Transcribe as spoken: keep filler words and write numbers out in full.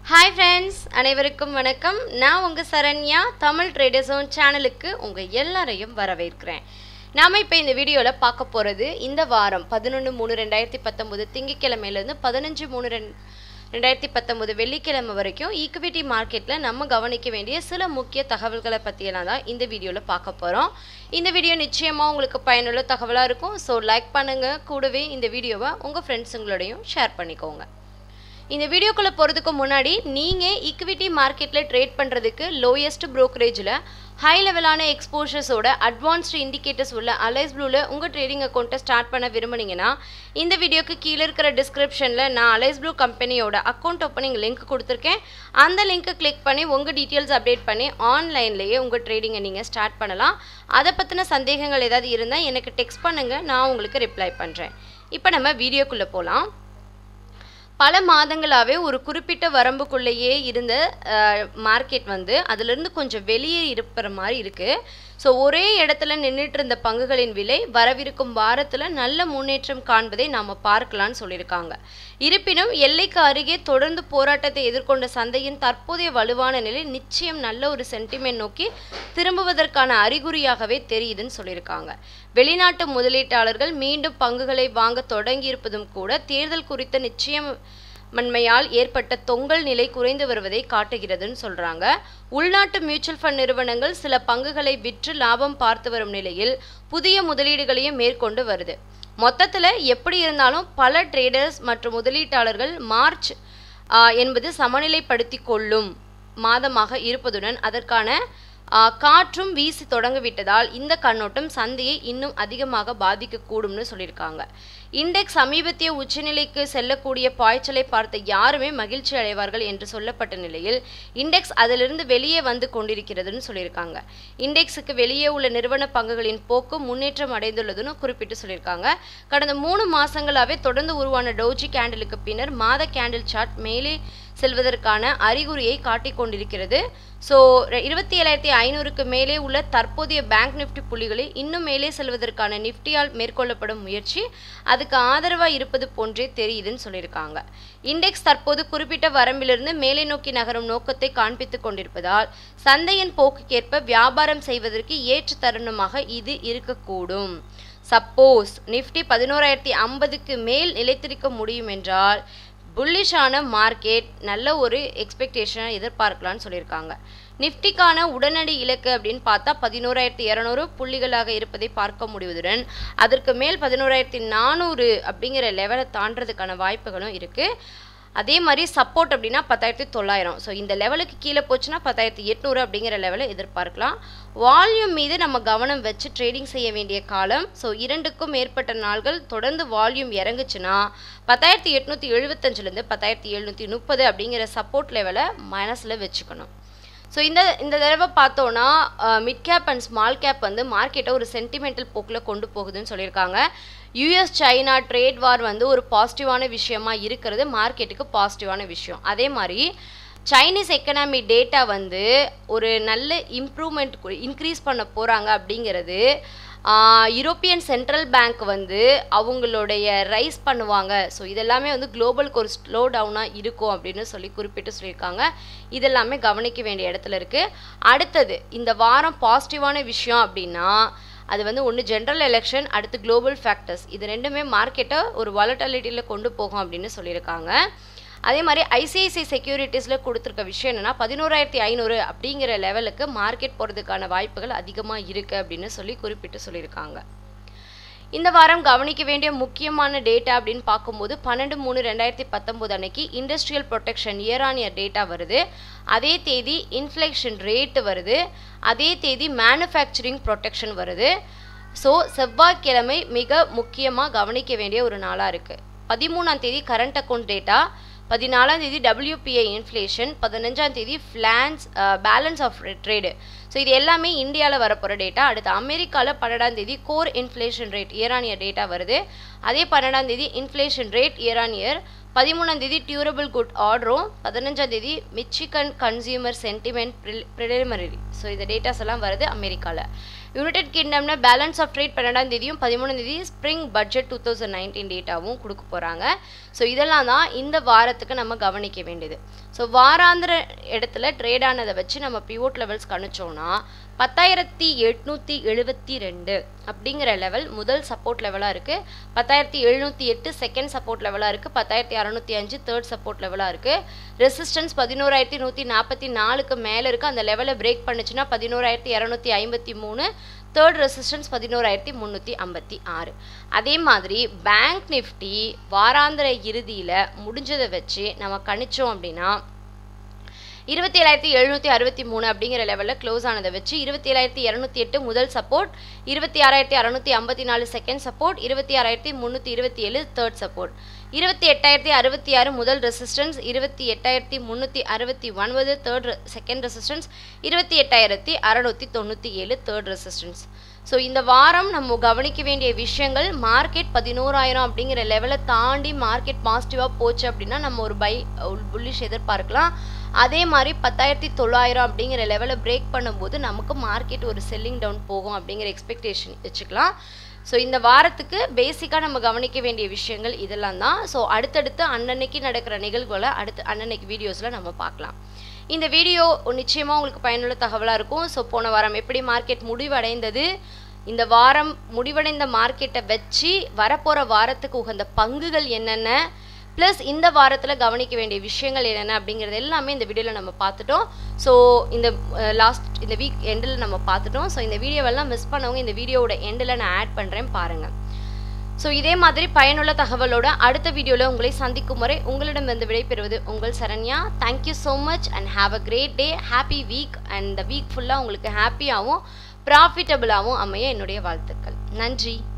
Hi friends, அனைவருக்கும் வணக்கம். நான் உங்க சரண்யா tamiltraderszone சேனலுக்கு உங்க எல்லாரையும் வரவேற்கிறேன். நாம இப்போ இந்த வீடியோல பார்க்க போறது இந்த வாரம் பதினொன்று மூன்று இரண்டாயிரத்து பத்தொன்பது திங்கட்கிழமையில இருந்து பதினைந்து மூன்று இரண்டாயிரத்து பத்தொன்பது வெள்ளிக்கிழமை வரைக்கும் ஈக்விட்டி மார்க்கெட்ல நம்ம கவனிக்க வேண்டிய சில முக்கிய தகவல்களை பத்தி எல்லாம் தான் இந்த வீடியோல பார்க்க போறோம். இந்த வீடியோ நிச்சயமா உங்களுக்கு பயனுள்ள தகவலா இருக்கும். சோ லைக் பண்ணுங்க, கூடவே இந்த வீடியோவை உங்க ஃப்ரெண்ட்ஸ்ங்களோடையும் ஷேர் பண்ணிக்கோங்க. இந்த வீடியோக்குள்ள போறதுக்கு முன்னாடி நீங்க ஈக்விட்டி மார்க்கெட்ல ட்ரேட் பண்றதுக்கு லோயஸ்ட் brokerage-ல ஹை லெவலான எக்ஸ்போஷர்ஸோட அட்வான்ஸ்ட் இண்டிகேட்டர்ஸ் உள்ள அலைஸ் ப்ளூல உங்க ட்ரேடிங் அக்கவுண்ட்டை ஸ்டார்ட் பண்ண விரும்புனீங்கன்னா இந்த வீடியோக்கு கீழ இருக்கிற டிஸ்கிரிப்ஷன்ல நான் அலைஸ் ப்ளூ கம்பெனியோட அக்கவுண்ட் ஓபனிங் லிங்க் கொடுத்திருக்கேன். அந்த லிங்கை கிளிக் பண்ணி உங்க டீடைல்ஸ் அப்டேட் பண்ணி ஆன்லைன்லயே உங்க ட்ரேடிங்கை நீங்க ஸ்டார்ட் பண்ணலாம். அத பத்தின சந்தேகங்கள் ஏதாவது இருந்தா எனக்கு டெக்ஸ்ட் பண்ணுங்க, நான் உங்களுக்கு ரிப்ளை பண்றேன். இப்போ நம்ம வீடியோக்குள்ள போலாம். பல மாதங்களாவே ஒரு குறிப்பிட்ட வரம்புக்குள்ளேயே இருந்த மார்க்கெட் வந்து அதிலிருந்து கொஞ்சம் வெளியே இருப்பற மாதிரி இருக்கு. ஸோ ஒரே இடத்துல நின்றுட்டு இருந்த பங்குகளின் விலை வரவிருக்கும் வாரத்தில் நல்ல முன்னேற்றம் காண்பதை நாம் பார்க்கலான்னு சொல்லியிருக்காங்க. இருப்பினும் எல்லைக்கு அருகே தொடர்ந்து போராட்டத்தை எதிர்கொண்ட சந்தையின் தற்போதைய வலுவான நிலை நிச்சயம் நல்ல ஒரு சென்டிமெண்ட் நோக்கி திரும்புவதற்கான அறிகுறியாகவே தெரியுதுன்னு சொல்லியிருக்காங்க. வெளிநாட்டு முதலீட்டாளர்கள் மீண்டும் பங்குகளை வாங்க தொடங்கியிருப்பதும் கூட தேர்தல் குறித்த நிச்சயம் மன்மையால் ஏற்பட்ட தொங்கல் நிலை குறைந்து வருவதை காட்டுகிறதுன்னு சொல்றாங்க. உள்நாட்டு மியூச்சுவல் ஃபண்ட் நிறுவனங்கள் சில பங்குகளை விற்று லாபம் பார்த்து வரும் நிலையில் புதிய முதலீடுகளையும் மேற்கொண்டு வருது. மொத்தத்துல எப்படி இருந்தாலும் பல ட்ரேடர்ஸ் மற்றும் முதலீட்டாளர்கள் மார்ச் என்பது சமநிலைப்படுத்தி கொள்ளும் மாதமாக இருப்பதுடன் அதற்கான காற்றும் வீசி தொடங்கிவிட்டதால் இந்த கண்ணோட்டம் சந்தையை இன்னும் அதிகமாக பாதிக்கக்கூடும்னு சொல்லியிருக்காங்க. இண்டெக்ஸ் சமீபத்திய உச்சநிலைக்கு செல்லக்கூடிய பாய்ச்சலை பார்த்த யாருமே மகிழ்ச்சி அடைவார்கள் என்று சொல்லப்பட்ட நிலையில் இண்டெக்ஸ் அதிலிருந்து வெளியே வந்து கொண்டிருக்கிறதுன்னு சொல்லியிருக்காங்க. இண்டெக்ஸுக்கு வெளியே உள்ள நிறுவன பங்குகளின் போக்கு முன்னேற்றம் அடைந்துள்ளதுன்னு குறிப்பிட்டு சொல்லியிருக்காங்க. கடந்த மூணு மாசங்களாவே தொடர்ந்து உருவான டோஜி கேண்டிலுக்கு பின்னர் மாத கேண்டில் சார்ட் மேலே செல்வதற்கான அறிகுறியை காட்டிக் கொண்டிருக்கிறது. ஸோ இருபத்தி ஏழாயிரத்தி ஐநூறுக்கு மேலே உள்ள தற்போதைய பேங்க் நிஃப்டி புள்ளிகளை இன்னும் மேலே செல்வதற்கான நிஃப்டியால் மேற்கொள்ளப்படும் முயற்சி அதுக்கு ஆதரவாக இருப்பது போன்றே தெரியுதுன்னு சொல்லியிருக்காங்க. இண்டெக்ஸ் தற்போது குறிப்பிட்ட வரம்பிலிருந்து மேலே நோக்கி நகரும் நோக்கத்தை காண்பித்துக் கொண்டிருப்பதால் சந்தையின் போக்குக்கேற்ப வியாபாரம் செய்வதற்கு ஏற்ற தருணமாக இது இருக்கக்கூடும். சப்போஸ் நிஃப்டி பதினோராயிரத்தி ஐம்பதுக்கு மேல் நிலைத்திருக்க முடியும் என்றால் புல்லிஷான மார்க்கெட் நல்ல ஒரு எக்ஸ்பெக்டேஷனை எதிர்பார்க்கலான்னு சொல்லியிருக்காங்க. நிஃப்டிக்கான உடனடி இலக்கு அப்படின்னு பார்த்தா பதினோராயிரத்தி இரநூறு புள்ளிகளாக இருப்பதை பார்க்க முடிவதுடன் அதற்கு மேல் பதினோராயிரத்தி நானூறு அப்படிங்கிற லெவலை தாண்டறதுக்கான வாய்ப்புகளும் இருக்கு. அதே மாதிரி சப்போர்ட் அப்படின்னா பத்தாயிரத்தி தொள்ளாயிரம். ஸோ இந்த லெவலுக்கு கீழே போச்சுன்னா பத்தாயிரத்தி எட்நூறு அப்படிங்கிற லெவலை எதிர்பார்க்கலாம். வால்யூம் மீது நம்ம கவனம் வச்சு ட்ரேடிங் செய்ய வேண்டிய காலம். ஸோ இரண்டுக்கும் மேற்பட்ட நாள்கள் தொடர்ந்து வால்யூம் இறங்குச்சுன்னா பத்தாயிரத்தி எட்நூற்றி எழுபத்தஞ்சிலேருந்து பத்தாயிரத்தி எழுநூற்றி முப்பது அப்படிங்கிற சப்போர்ட் லெவலை மனசில் வச்சுக்கணும். ஸோ இந்த இந்த தடவை பார்த்தோன்னா mid cap and small cap வந்து மார்க்கெட்டை ஒரு சென்டிமெண்டல் போக்கில் கொண்டு போகுதுன்னு சொல்லியிருக்காங்க. யூஎஸ் சைனா ட்ரேட் வார் வந்து ஒரு பாசிட்டிவான விஷயமா இருக்கிறது மார்க்கெட்டுக்கு பாசிட்டிவான விஷயம். அதே மாதிரி சைனீஸ் எக்கனாமி டேட்டா வந்து ஒரு நல்ல இம்ப்ரூவ்மெண்ட் இன்க்ரீஸ் பண்ண போகிறாங்க அப்படிங்கிறது யூரோப்பியன் சென்ட்ரல் பேங்க் வந்து அவங்களுடைய ரைஸ் பண்ணுவாங்க. ஸோ இதெல்லாமே வந்து குளோபலுக்கு ஒரு ஸ்லோ டவுனாக இருக்கும் அப்படின்னு சொல்லி குறிப்பிட்டு சொல்லியிருக்காங்க. இதெல்லாமே கவனிக்க வேண்டிய இடத்துல இருக்குது. அடுத்தது இந்த வாரம் பாசிட்டிவான விஷயம் அப்படின்னா அது வந்து ஒன்று ஜென்ரல் எலெக்ஷன், அடுத்து குளோபல் ஃபேக்டர்ஸ். இது ரெண்டுமே மார்க்கெட்டை ஒரு வாலட்டிலிட்டியில் கொண்டு போகும் அப்படின்னு சொல்லியிருக்காங்க. அதே மாதிரி ஐசிஐசிஐ செக்யூரிட்டிஸில் கொடுத்துருக்க விஷயம் என்னென்னா பதினோராயிரத்தி ஐநூறு அப்படிங்கிற லெவலுக்கு மார்க்கெட் போகிறதுக்கான வாய்ப்புகள் அதிகமாக இருக்குது அப்படின்னு சொல்லி குறிப்பிட்டு சொல்லியிருக்காங்க. இந்த வாரம் கவனிக்க வேண்டிய முக்கியமான டேட்டா அப்படின்னு பார்க்கும்போது பன்னெண்டு மூணு ரெண்டாயிரத்தி பத்தொம்போது அன்னைக்கு industrial production year on year data வருது. அதே தேதி இன்ஃப்ளேஷன் ரேட்டு வருது. அதே தேதி மேனுஃபேக்சரிங் ப்ரொடெக்ஷன் வருது. ஸோ செவ்வாய்க்கிழமை மிக முக்கியமாக கவனிக்க வேண்டிய ஒரு நாளாக இருக்குது. பதிமூணாம் தேதி கரண்ட் அக்கௌண்ட் டேட்டா, பதினாலாம் தேதி டபிள்யூபிஐ இன்ஃப்ளேஷன், பதினஞ்சாம் தேதி ஃபிளான்ஸ் பேலன்ஸ் ஆஃப் ட்ரேடு. ஸோ இது எல்லாமே இந்தியாவில் வரப்போகிற டேட்டா. அடுத்து அமெரிக்காவில் பன்னெண்டாம் தேதி core inflation rate year on year data வருது. அதே பன்னெண்டாம் தேதி inflation rate year on year, பதிமூணாம் தேதி டியூரபிள் குட் ஆர்டரும், பதினஞ்சாம் தேதி Michigan consumer sentiment preliminary. So இந்த டேட்டாஸ் எல்லாம் வருது அமெரிக்காவில். யுனைடெட் கிங்டம்ல பேலன்ஸ் ஆஃப் ட்ரேட் பன்னெண்டாம் தேதியும் பதிமூணாம் தேதி spring budget two thousand nineteen டேட்டாவும் கொடுக்க போகிறாங்க. ஸோ இதெல்லாம் தான் இந்த வாரத்துக்கு நம்ம கவனிக்க வேண்டியது. ஸோ வாராந்திர இடத்துல ட்ரேட் ஆனதை வச்சு நம்ம பிவோட் லெவல்ஸ் கணிச்சோன்னா பத்தாயிரத்தி எட்நூற்றி எழுபத்தி ரெண்டு அப்படிங்கிற லெவல் முதல் சப்போர்ட் லெவலாக இருக்குது. பத்தாயிரத்தி எழுநூற்றி எட்டு செகண்ட் சப்போர்ட் லெவலாக இருக்குது. பத்தாயிரத்தி அறநூற்றி அஞ்சு தேர்ட் சப்போர்ட் லெவலாக இருக்குது. ரெசிஸ்டன்ஸ் பதினோராயிரத்தி நூற்றி நாற்பத்தி நாலுக்கு மேலே இருக்குது. அந்த லெவலை பிரேக் பண்ணுச்சுன்னா பதினோராயிரத்தி இரநூத்தி ஐம்பத்தி மூணு தேர்ட் ரெசிஸ்டன்ஸ் பதினோராயிரத்தி முந்நூற்றி ஐம்பத்தி ஆறு. அதே மாதிரி பேங்க் நிஃப்டி வாராந்திர இறுதியில் முடிஞ்சதை வச்சு நம்ம கணிச்சோம் அப்படின்னா இருபத்தி ஏழாயிரத்தி எழுநூற்றி அறுபத்தி மூணு அப்படிங்கிற லெவலில் க்ளோஸ் ஆனதை வச்சு இருபத்தி ஏழாயிரத்தி இரநூத்தி எட்டு முதல் சப்போர்ட், இருபத்தி ஆறாயிரத்தி அறநூற்றி ஐம்பத்தி நாலு செகண்ட் சப்போர்ட், இருபத்தி ஆறாயிரத்தி முந்நூற்றி இருபத்தி ஏழு தேர்ட் சப்போர்ட், இருபத்தி எட்டாயிரத்தி அறுபத்தி ஆறு முதல் ரெசிஸ்டன்ஸ், இருபத்தி எட்டாயிரத்தி முந்நூற்றி அறுபத்தி ஒன்பது தேர்ட் செகண்ட் ரெசிஸ்டன்ஸ், இருபத்தி எட்டாயிரத்தி அறநூற்றி தொண்ணூற்றி ஏழு தேர்ட் ரெசிஸ்டன்ஸ். ஸோ இந்த வாரம் நம்ம கவனிக்க வேண்டிய விஷயங்கள், மார்க்கெட் பதினோராயிரம் அப்படிங்கிற லெவலை தாண்டி மார்க்கெட் பாசிட்டிவாக போச்சு அப்படின்னா நம்ம ஒரு பை புல்லிஷ் எதிர்பார்க்கலாம். அதே மாதிரி பத்தாயிரத்தி தொள்ளாயிரம் அப்படிங்கிற லெவலை பிரேக் பண்ணும்போது நமக்கு மார்க்கெட் ஒரு செல்லிங் டவுன் போகும் அப்படிங்கிற எக்ஸ்பெக்டேஷன் வச்சுக்கலாம். ஸோ இந்த வாரத்துக்கு பேசிக்காக நம்ம கவனிக்க வேண்டிய விஷயங்கள் இதெல்லாம் தான். ஸோ அடுத்தடுத்து அன்னன்னைக்கு நடக்கிற நிகழ்வுகளை அடுத்து அன்னன்னைக்கு வீடியோஸில் நம்ம பார்க்கலாம். இந்த வீடியோ நிச்சயமாக உங்களுக்கு பயனுள்ள தகவலாக இருக்கும். ஸோ போன வாரம் எப்படி மார்க்கெட் முடிவடைந்தது, இந்த வாரம் முடிவடைந்த மார்க்கெட்டை வச்சு வரப்போகிற வாரத்துக்கு உகந்த பங்குகள் என்னென்ன, ப்ளஸ் இந்த வாரத்தில் கவனிக்க வேண்டிய விஷயங்கள் என்னென்ன அப்படிங்கிறது எல்லாமே இந்த வீடியோவில் நம்ம பார்த்துட்டோம். ஸோ இந்த லாஸ்ட் இந்த வீக் எண்டில் நம்ம பார்த்துட்டோம். ஸோ இந்த வீடியோவெல்லாம் மிஸ் பண்ணவங்க இந்த வீடியோவோட எண்டில் நான் ஆட் பண்ணுறேன் பாருங்கள். ஸோ இதே மாதிரி பயனுள்ள தகவலோட அடுத்த வீடியோவில் உங்களை சந்திக்கும் வரை உங்களிடம் வந்து விடைபெறுவது உங்கள் Saranya. Thank you so much and have a great day. Happy week and இந்த வீக் ஃபுல்லாக உங்களுக்கு ஹாப்பியாகவும் ப்ராஃபிட்டபுளாகவும் அமைய என்னுடைய வாழ்த்துக்கள். நன்றி.